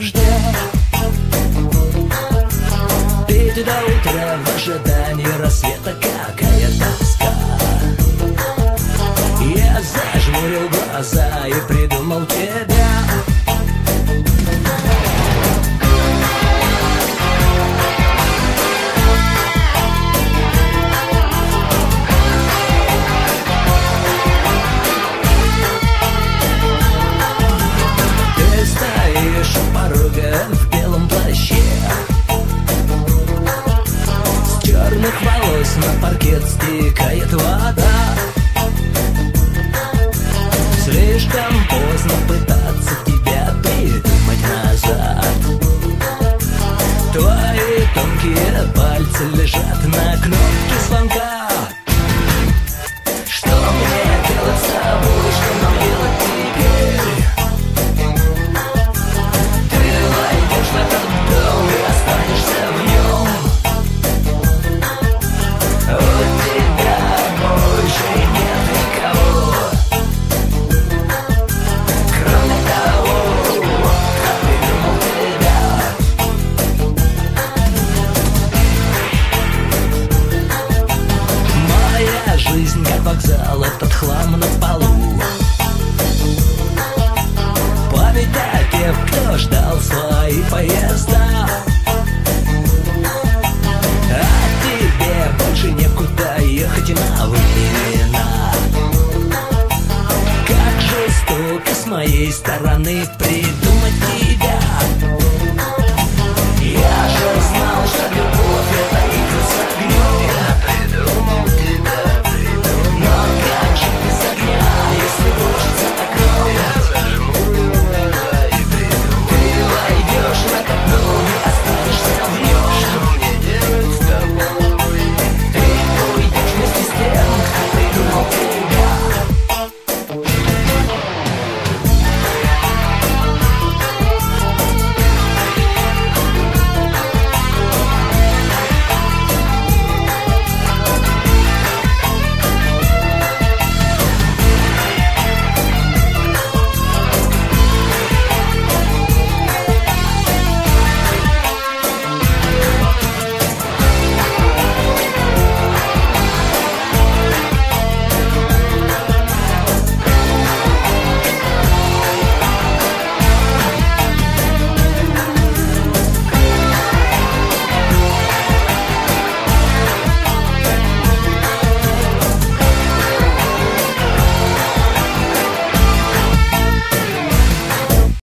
дождя. Петь до утра в ожидании рассвета, какая тоска. Я зажмурил глаза и придумал тебя. Ты стоишь у порога в белом плаще, с черных волос на паркет стекает вода. Слишком поздно пытаться тебя придумать назад. Твои тонкие пальцы лежат на кнопке звонка. Что мне делать с тобой, что нам делать теперь? Ты войдешь в этот дом и останешься в нем. У тебя больше нет никого. Жизнь как вокзал, этот хлам на полу. Память о тех, кто ждал свои поезда. А тебе больше некуда ехать на времена. Как жестоко с моей стороны придумать.